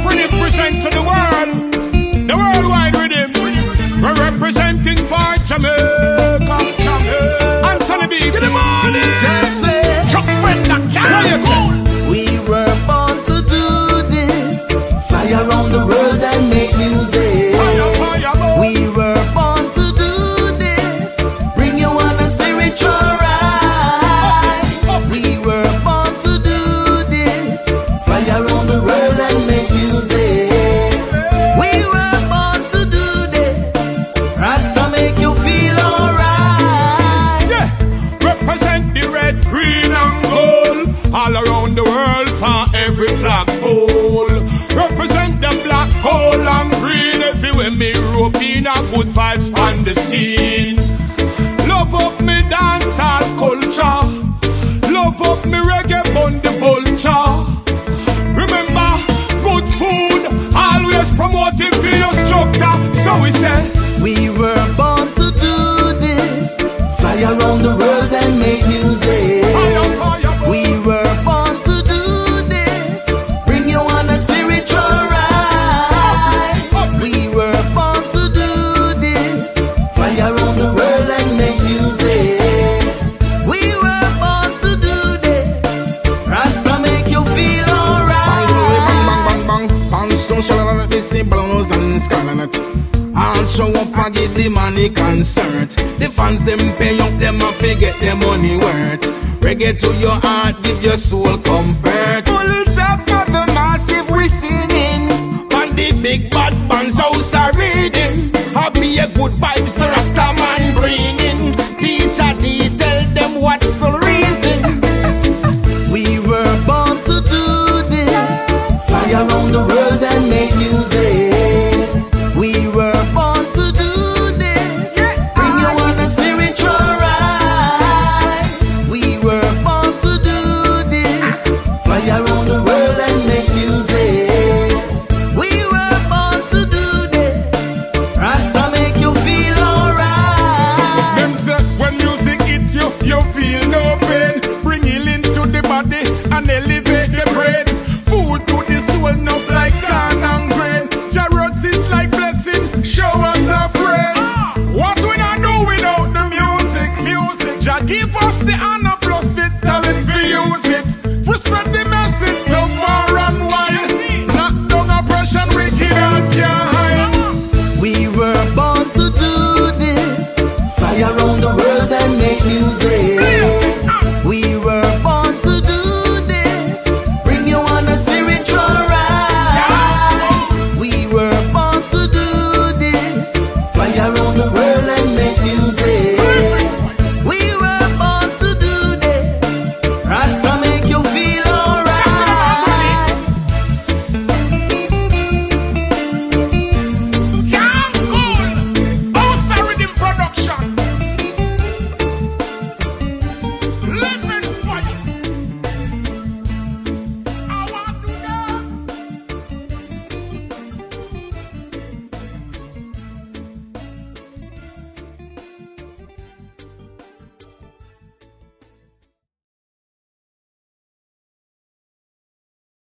represent to the worldwide rhythm. We're representing for Jamaica. Anthony B. Get him on! Chuck friend that can. We were born to do this. Fly around the world and make music. We were born to do this. Bring you on a spiritual ride. We were born to do this. Fly around the world and make music. We were born to do this. Rasta make you feel alright. Yeah, represent the red, green and gold all around the world, for every flag pole. Represent the black, gold and green everywhere me rope in a good vibes on the scene. Love up me dancehall culture. Love up me reggae bun the vulture. Remember, good food always promoting for your structure. So we say, we were born to do this. Fly around the world and make music. We were born to do this. Bring you on a spiritual ride. We were born to do this. Fly around the world and make music. We were born to do this. Rasta make you feel alright. Bang, bang, bang, bang, bang. Punch down, shalala, let me see balloons and scarlet. I'll show up and get the money concert. The fans them pay up, them and forget their money worth. Reggae to your heart, give your soul comfort. Pull it up for the massive, we singing. On the big bad bands, house are reading. I'll be a good vibes, the Rasta man bringing. Teacher, tell them what's the reason. We were born to do this. Fly around the world and make music. We were born to do this. Bring you on a spiritual ride. We were born to do this. Fly around the world and make music. We were born to do this. Rasta make you feel alright. them say when music hits you, you feel no pain. Bring healing to the body and elevate the brain. Food to